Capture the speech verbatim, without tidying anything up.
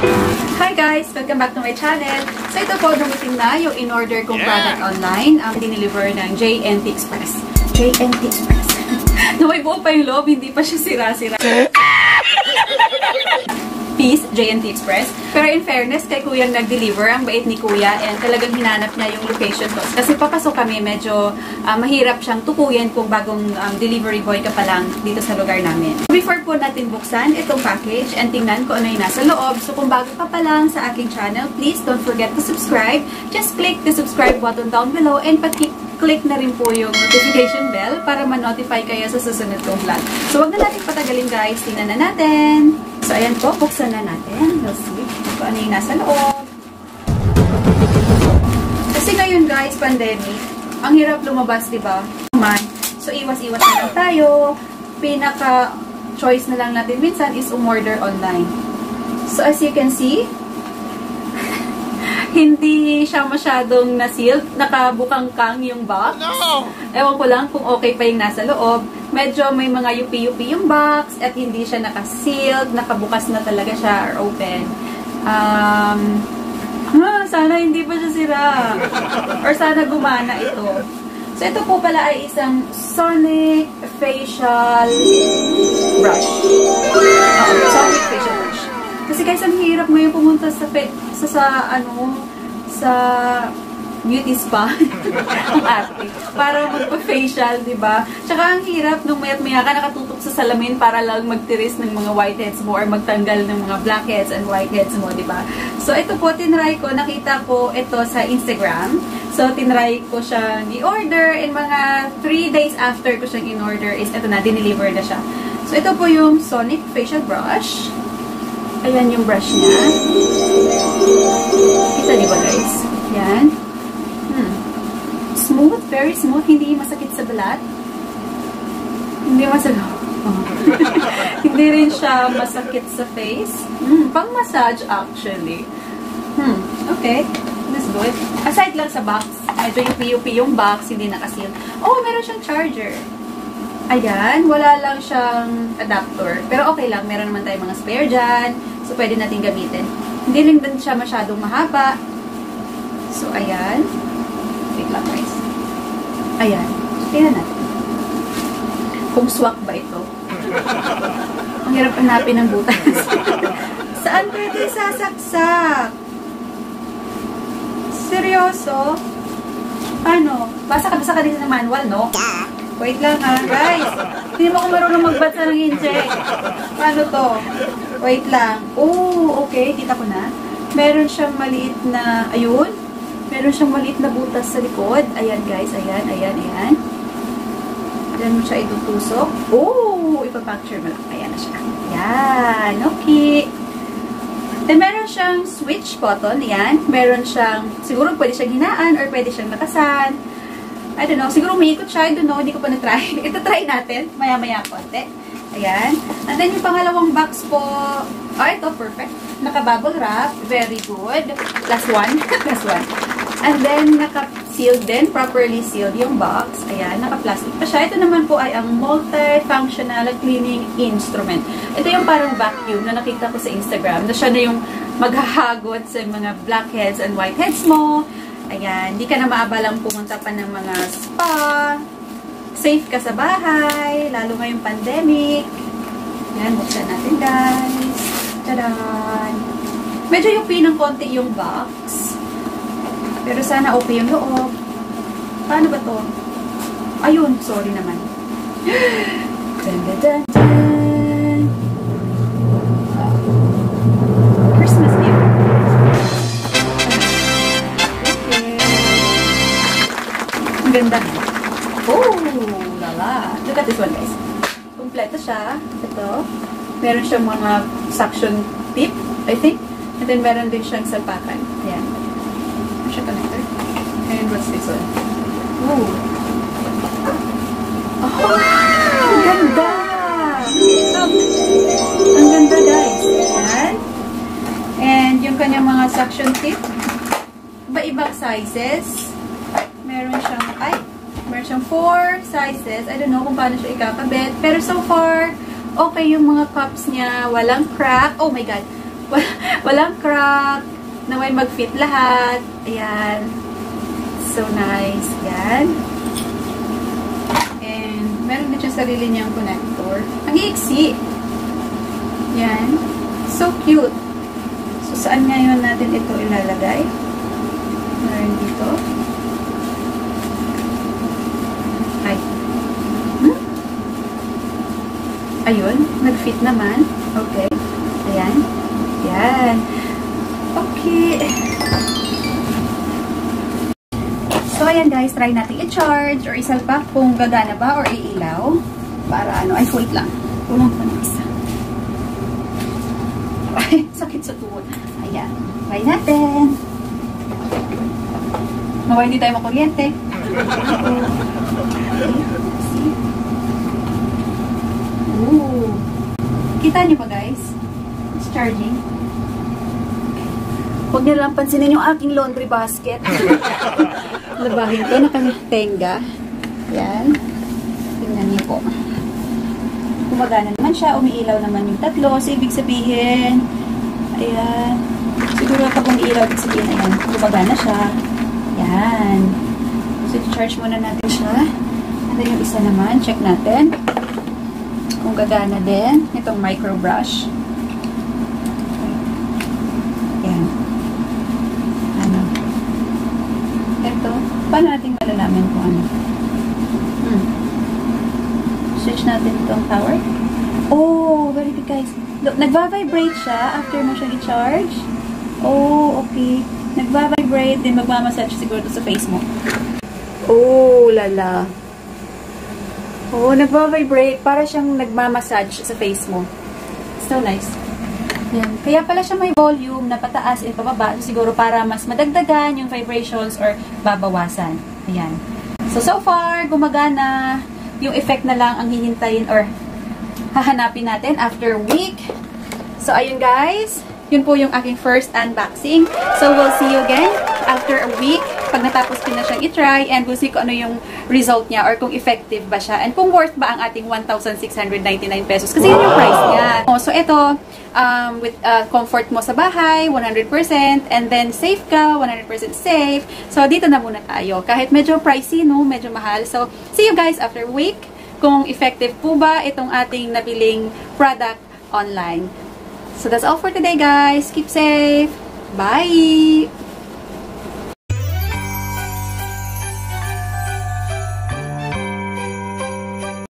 Hi guys! Welcome back to my channel. So ito po, dumating na yung in-order kong yeah. product online. Ang um, dineliver ng J N T Express. J N T Express. Naway buo pa yung loob, hindi pa siya sira-sira. Peace, J N T Express. Pero in fairness, kay Kuyang nag-deliver, ang bait ni Kuya, and talagang hinanap niya yung location ko. Kasi papasok kami, medyo uh, mahirap siyang tukuyin kung bagong um, delivery boy ka pa lang dito sa lugar namin. Before po natin buksan itong package and tingnan kung ano yung nasa loob, so kung bago ka pa lang sa aking channel, please don't forget to subscribe. Just click the subscribe button down below and pati-click na rin po yung notification bell para ma-notify kayo sa susunod kong vlog. So wag na natin patagalin guys, tingnan na natin. So, ayan po, buksan na natin. We'll see kung ano yung nasa loob. Kasi ngayon guys, pandemic, ang hirap lumabas, diba? So, iwas-iwas na lang tayo. Pinaka-choice na lang natin minsan is umorder online. So, as you can see, hindi siya masyadong na-sealed. Nakabukang-kang yung box. No! Ewan ko lang kung okay pa yung nasa loob. Medyo may mga yupi-yupi yung box at hindi siya naka-sealed. Nakabukas na talaga siya or open. Um, ah, sana hindi pa siya sira. Or sana gumana ito. So, ito po pala ay isang Sonic Facial Brush. Oh, Sonic Facial Brush. Kasi guys, ang hirap ngayon pumunta sa, sa, sa ano, sa beauty spa. Ang arte. Para magpa-facial, diba? Tsaka ang hirap nung mayat maya ka nakatutok sa salamin para lang magtiris ng mga whiteheads mo or magtanggal ng mga blackheads and whiteheads mo, diba? So, ito po, tinry ko. Nakita ko ito sa Instagram. So, tinry ko siyang i-order and mga three days after ko siyang in-order is ito na, dineliver na siya. So, ito po yung Sonic Facial Brush. Ayan yung brush niya. Kita diba guys? Yan. Hmm. Smooth, very smooth. Hindi masakit sa balat. Hindi masakit. Oh. Hindi rin siya masakit sa face. Hmm. Pang-massage actually. Hmm. Okay. Let's do it. Aside lang sa box. Medyo yupi-yupi yung box. Hindi nakasil. Oh, meron siyang charger. Ayan. Wala lang siyang adapter. Pero okay lang. Meron naman tayong mga spare dyan. So, pwede natin gamitin. Hindi rin din siya masyadong mahaba. So, ayan. Wait lang, guys. Ayan. Tingnan natin. Kung swak ba ito. Ang hirap hanapin ng butas. Saan pwede sasaksak? Seryoso? Ano? Basa ka basa ka din sa manual, no? Wait lang ha, guys. Hindi mo ako marunong magbasa ng inject. Paano to? Wait lang. Oh, okay. Kita ko na. Meron siyang maliit na, ayun. Meron siyang maliit na butas sa likod. Ayan, guys. Ayan, ayan, ayan. Diyan mo siya itutusok. Oh, ipapacture mo lang. Ayan na siya. Ayan. Okay. Then, meron siyang switch button. Ayan. Meron siyang, siguro pwede siyang hinaan or pwede siyang nakasan. I don't know. Siguro umiikot siya. I don't know. Hindi ko pa na-try. Ito try natin. Maya-maya konti. Ayan. And then, yung pangalawang box po. Oh, ito. Perfect. Naka-bubble wrap. Very good. Last one. Last one. And then, naka-sealed din. Properly sealed yung box. Ayan. Naka-plastic pa siya. Ito naman po ay ang multi-functional cleaning instrument. Ito yung parang vacuum na nakita ko sa Instagram. Na siya na yung maghahagot sa mga blackheads and whiteheads mo. Ayan, hindi ka na maabalang pumunta pa ng mga spa. Safe ka sa bahay, lalo ngayong pandemic. Ayan, buksan natin guys. Tadaan! Medyo yupi ng konti yung box. Pero sana okay yung loob. Paano ba to? Ayun, sorry naman. Dun, dun, dun, dun. Christmas gift. Ganda. Oh, lala. Look at this one, guys. Kompleto siya. Ito. Meron siyang mga suction tip, I think. And then, meron din siyang salpakan. Ayan. Ano siya connector? And what's this one? Oh. Oh, ang ganda! Look. Ang ganda, guys. Ayan. And yung kanyang mga suction tip. Iba-ibang sizes. Meron siyang, ay, meron siyang four sizes. I don't know kung paano siya ikakabit. Pero so far, okay yung mga cups niya. Walang crack. Oh my God. Walang crack. Naway mag-fit lahat. Ayan. So nice. Yan. And meron din siya sarili niyang connector. Ang iksi. Yan. So cute. So saan ngayon natin ito ilalagay? Meron dito. Ay. Hmm? Ayun. Nag-fit naman. Okay. Ayan. Yan. Okay. So, ayan guys, try natin i-charge or isalpak kung gagana ba or iilaw. Para ano, ay wait lang. Kulang pa ng isa. Ay, sakit sa tuhod. Ayan. Try natin. Naway hindi tayo makuryente. Ooh. Kita nyo ba guys? It's charging. Huwag nyo lang pansinin yung aking laundry basket. Labahin ko, nakatenga. Yan. Tingnan niyo po. Gumagana naman siya, umiilaw naman yung tatlo. So, ibig sabihin, ayan. Siguro pag umiilaw, ibig sabihin, ayan, gumagana siya. Yan. So, i-charge muna natin siya. And then yung isa naman, check natin. Kung gagana din, itong micro brush. Yan. Ano? Ito. Paano natin malalaman kung ano? Hmm. Switch natin itong power. Oh, very good guys. Look, nagva-vibrate siya after mo siyang i-charge. Oh, okay. Nagva-vibrate, din magmamassage siguro sa face mo. Oh, lala. Oh, nagva-vibrate. Para siyang nagmamassage sa face mo. So nice. Yan. Kaya pala siya may volume na pataas at pababa. So, siguro para mas madagdagan yung vibrations or babawasan. Ayan. So, so far, gumagana. Yung effect na lang ang hihintayin or hahanapin natin after a week. So, ayun guys. Yun po yung aking first unboxing. So, we'll see you again after a week pag natapos ko na siyang i-try and we'll see kung ano yung result niya or kung effective ba siya and kung worth ba ang ating one thousand six hundred ninety-nine pesos. Kasi yun yung price niya. Oh, so, ito, um, with uh, comfort mo sa bahay, one hundred percent, and then safe ka, one hundred percent safe. So, dito na muna tayo. Kahit medyo pricey, no? Medyo mahal. So, see you guys after a week kung effective po ba itong ating nabiling product online. So, that's all for today, guys. Keep safe. Bye!